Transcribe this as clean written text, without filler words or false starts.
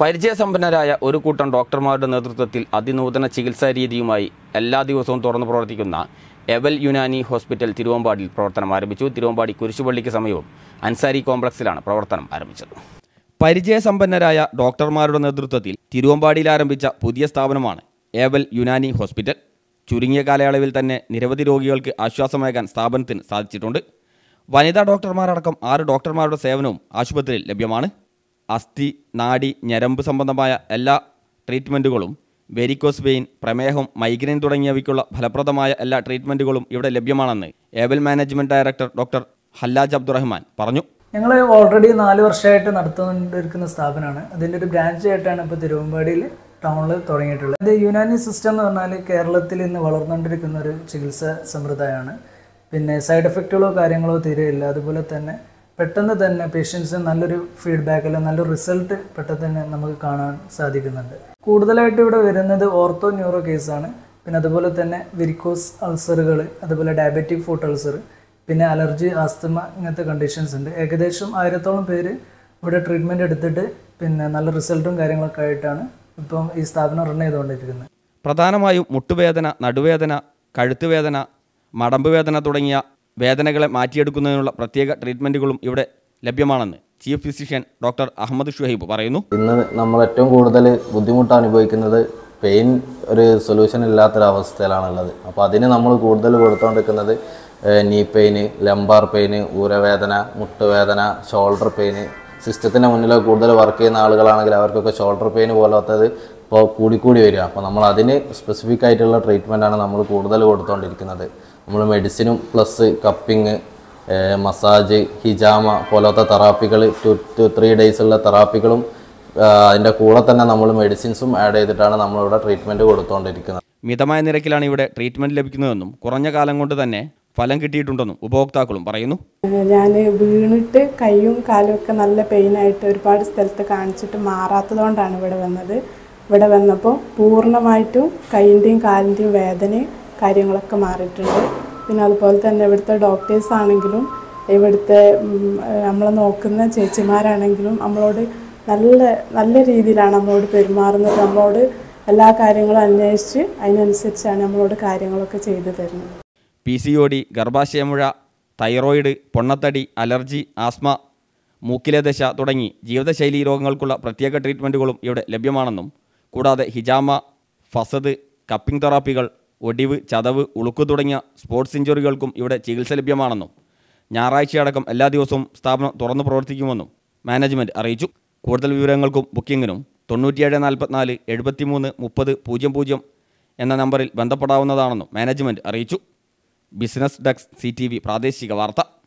പരിചയസമ്പന്നരായ ഒരു കൂട്ടം ഡോക്ടർമാരുടെ നേതൃത്വത്തിൽ അതിനൂതന ചികിത്സാ രീതിയുമായി എല്ലാ ദിവസവും തുറന്നു പ്രവർത്തിക്കുന്ന എവൽ യുനാനി ഹോസ്പിറ്റൽ തിരുവമ്പാടിയിൽ പ്രവർത്തനം ആരംഭിച്ചു. തിരുവമ്പാടി കുരിശുപള്ളിക്ക് സമീപം അൻസാരി കോംപ്ലക്സിലാണ് പ്രവർത്തനം ആരംഭിച്ചത്. പരിചയസമ്പന്നരായ ഡോക്ടർമാരുടെ നേതൃത്വത്തിൽ തിരുവമ്പാടിയിൽ ആരംഭിച്ച പുതിയ സ്ഥാപനമാണ് എവൽ യുനാനി ഹോസ്പിറ്റൽ. ചുരുങ്ങിയ കാലയളവിൽ തന്നെ നിരവധി രോഗികൾക്ക് ആശ്വാസമേകാൻ സ്ഥാപനത്തിന് സാധിച്ചിട്ടുണ്ട്. വനിതാ ഡോക്ടർമാരടക്കം 6 ഡോക്ടർമാരുടെ സേവനവും ആശുപത്രിയിൽ ലഭ്യമാണ്. അസ്ഥി, നാഡി, ഞരമ്പ് സംബന്ധമായ എല്ലാ ട്രീറ്റ്മെൻറ്റുകളും, വെരിക്കോസ് വെയിൻ, പ്രമേഹം, മൈഗ്രെയിൻ തുടങ്ങിയവയ്ക്കുള്ള ഫലപ്രദമായ എല്ലാ ട്രീറ്റ്മെൻറ്റുകളും ഇവിടെ ലഭ്യമാണെന്ന് Abel management director doctor Hallaj Abdurahman പറഞ്ഞു. ഞങ്ങൾ ഓൾറെഡി 4 വർഷമായിട്ട് നടത്തുകൊണ്ടിരിക്കുന്ന സ്ഥാപനമാണ്. അതിൻ്റെ ഒരു ബ്രാഞ്ച് ആയിട്ടാണ് ഇപ്പോൾ തിരുവമ്പാടിയിൽ ടൗണിൽ തുടങ്ങിയിട്ടുള്ളത്. ഇത് യുനാനി സിസ്റ്റം എന്ന് പറഞ്ഞാൽ കേരളത്തിൽ ഇന്ന് വളർന്നുകൊണ്ടിരിക്കുന്ന ഒരു ചികിത്സാ സമ്പ്രദായമാണ്. പിന്നെ സൈഡ് എഫക്റ്റുകളോ കാര്യങ്ങളോ തീരെയില്ല. അതുപോലെ തന്നെ പെട്ടെന്ന് തന്നെ പേഷ്യൻസിന് നല്ലൊരു ഫീഡ്ബാക്ക് അല്ലെങ്കിൽ നല്ലൊരു റിസൾട്ട് പെട്ടെന്ന് തന്നെ നമുക്ക് കാണാൻ സാധിക്കുന്നുണ്ട്. കൂടുതലായിട്ട് ഇവിടെ വരുന്നത് ഓർത്തോ ന്യൂറോ കേസാണ്. പിന്നെ അതുപോലെ തന്നെ വെരിക്കോസ് അൾസറുകൾ, അതുപോലെ ഡയബറ്റിക് ഫുട്ട് അൾസർ, പിന്നെ അലർജി, ആസ്തമ, ഇങ്ങനത്തെ കണ്ടീഷൻസ് ഉണ്ട്. ഏകദേശം 1000-ഓളം പേര് ഇവിടെ ട്രീറ്റ്മെൻറ്റ് എടുത്തിട്ട് പിന്നെ നല്ല റിസൾട്ടും കാര്യങ്ങളൊക്കെ ആയിട്ടാണ് ഇപ്പം ഈ സ്ഥാപനം റൺ ചെയ്തുകൊണ്ടിരിക്കുന്നത്. പ്രധാനമായും മുട്ടുവേദന, നടുവേദന, കഴുത്തുവേദന, മടമ്പ് വേദന തുടങ്ങിയ വേദനകളെ മാറ്റിയെടുക്കുന്നതിനുള്ള പ്രത്യേക ട്രീറ്റ്മെൻറ്റുകളും ഇവിടെ ലഭ്യമാണെന്ന് chief physician doctor Ahammed Shuhaib പറയുന്നു. ഇന്ന് നമ്മൾ ഏറ്റവും കൂടുതൽ ബുദ്ധിമുട്ട് അനുഭവിക്കുന്നത് പെയിൻ ഒരു സൊല്യൂഷൻ ഇല്ലാത്തൊരവസ്ഥയിലാണുള്ളത്. അപ്പോൾ അതിന് നമ്മൾ കൂടുതൽ കൊടുത്തുകൊണ്ടിരിക്കുന്നത് നീ പെയിന്, ലംബാർ പെയിന്, ഊരവേദന, മുട്ടുവേദന, ഷോൾഡർ പെയിന്. സിസ്റ്റത്തിൻ്റെ മുന്നിൽ കൂടുതൽ വർക്ക് ചെയ്യുന്ന ആളുകളാണെങ്കിൽ അവർക്കൊക്കെ ഷോൾഡർ പെയിൻ പോലത്തത് ഇപ്പോൾ കൂടിക്കൂടി വരിക. അപ്പോൾ നമ്മൾ അതിന് സ്പെസിഫിക് ആയിട്ടുള്ള ട്രീറ്റ്മെൻറ്റാണ് നമ്മൾ കൂടുതൽ കൊടുത്തുകൊണ്ടിരിക്കുന്നത്. നമ്മൾ മെഡിസിനും പ്ലസ് കപ്പിങ്, മസാജ്, ഹിജാമ പോലത്തെ തെറാപ്പികൾ 2-3 ഡേയ്സുള്ള തെറാപ്പികളും അതിൻ്റെ കൂടെ തന്നെ നമ്മൾ മെഡിസിൻസും ആഡ് ചെയ്തിട്ടാണ് നമ്മളിവിടെ ട്രീറ്റ്മെൻറ്റ് കൊടുത്തുകൊണ്ടിരിക്കുന്നത്. മിതമായ നിരക്കിലാണ് ഇവിടെ ട്രീറ്റ്മെൻറ്റ് ലഭിക്കുന്നതെന്നും കുറഞ്ഞ കാലം കൊണ്ട് തന്നെ ഫലം കിട്ടിയിട്ടുണ്ടെന്നും ഉപഭോക്താക്കളും പറയുന്നു. ഞാൻ വീണിട്ട് കൈയും കാലും ഒക്കെ നല്ല പെയിനായിട്ട് ഒരുപാട് സ്ഥലത്ത് കാണിച്ചിട്ട് മാറാത്തതുകൊണ്ടാണ് ഇവിടെ വന്നത്. ഇവിടെ വന്നപ്പോൾ പൂർണ്ണമായിട്ടും കൈൻ്റെയും കാലിൻ്റെയും വേദനയും കാര്യങ്ങളൊക്കെ മാറിയിട്ടുണ്ട്. പിന്നെ അതുപോലെ തന്നെ ഇവിടുത്തെ ഡോക്ടേഴ്സ് ആണെങ്കിലും ഇവിടുത്തെ നമ്മളെ നോക്കുന്ന ചേച്ചിമാരാണെങ്കിലും നമ്മളോട് നല്ല രീതിയിലാണ് നമ്മളോട് പെരുമാറുന്നത്. നമ്മളോട് എല്ലാ കാര്യങ്ങളും അന്വേഷിച്ച് അതിനനുസരിച്ചാണ് നമ്മളോട് കാര്യങ്ങളൊക്കെ ചെയ്തു തരുന്നത്. PCOD, ഗർഭാശയമുഴ, തൈറോയിഡ്, പൊണ്ണത്തടി, അലർജി, ആസ്മ, മൂക്കിലെ ദശ തുടങ്ങി ജീവിതശൈലീ രോഗങ്ങൾക്കുള്ള പ്രത്യേക ട്രീറ്റ്മെൻറ്റുകളും ഇവിടെ ലഭ്യമാണെന്നും കൂടാതെ ഹിജാമ, ഫസദ്, കപ്പിംഗ് തെറാപ്പികൾ, ഒടിവ്, ചതവ്, ഉളുക്ക് തുടങ്ങിയ സ്പോർട്സ് ഇഞ്ചുറികൾക്കും ഇവിടെ ചികിത്സ ലഭ്യമാണെന്നും ഞായറാഴ്ചയടക്കം എല്ലാ ദിവസവും സ്ഥാപനം തുറന്നു പ്രവർത്തിക്കുമെന്നും മാനേജ്മെൻറ്റ് അറിയിച്ചു. കൂടുതൽ വിവരങ്ങൾക്കും ബുക്കിങ്ങിനും 9744 73 30 00 എന്ന നമ്പറിൽ ബന്ധപ്പെടാവുന്നതാണെന്നും മാനേജ്മെൻറ്റ് അറിയിച്ചു. ബിസിനസ് ഡെസ്ക് CTV പ്രാദേശിക വാർത്ത.